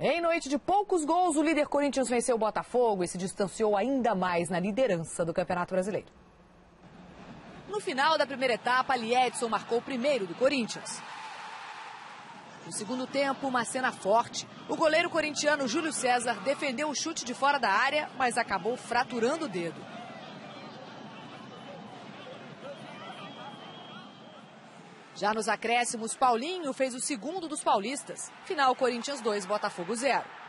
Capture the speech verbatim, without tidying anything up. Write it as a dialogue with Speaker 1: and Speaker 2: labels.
Speaker 1: Em noite de poucos gols, o líder Corinthians venceu o Botafogo e se distanciou ainda mais na liderança do Campeonato Brasileiro. No final da primeira etapa, Liedson marcou o primeiro do Corinthians. No segundo tempo, uma cena forte. O goleiro corintiano Júlio César defendeu o chute de fora da área, mas acabou fraturando o dedo. Já nos acréscimos, Paulinho fez o segundo dos paulistas. Final, Corinthians dois, Botafogo zero.